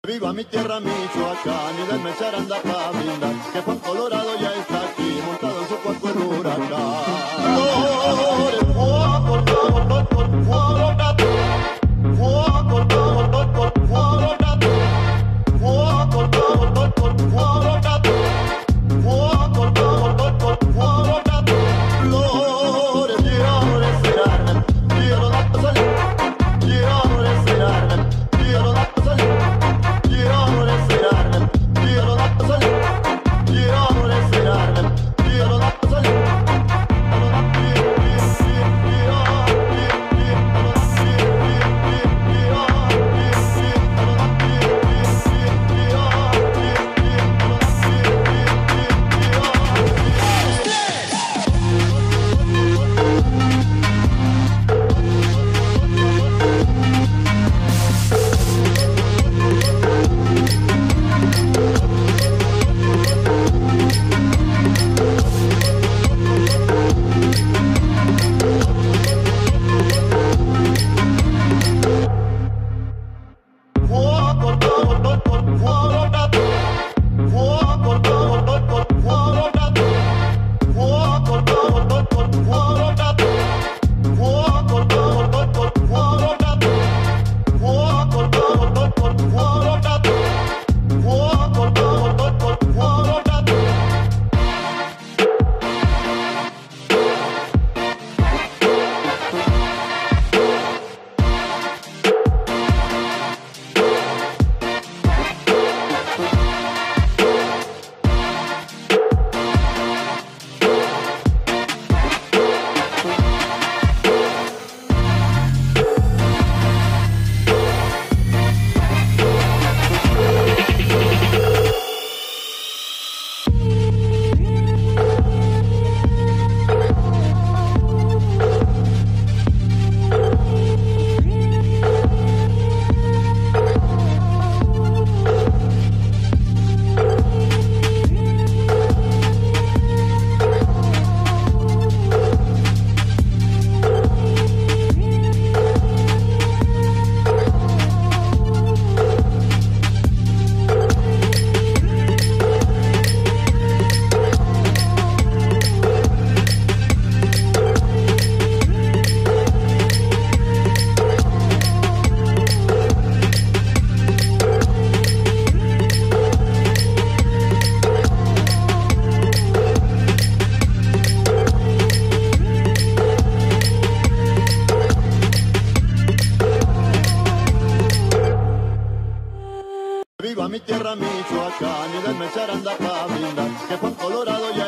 Viva mi tierra Michoacán y denme charanda pa' brindar, que Juan Colorado ya está aquí, montado en su cuerpo el huracán. Viva mi tierra Michoacán y denme charanda pa' brindar, que Juan Colorado ya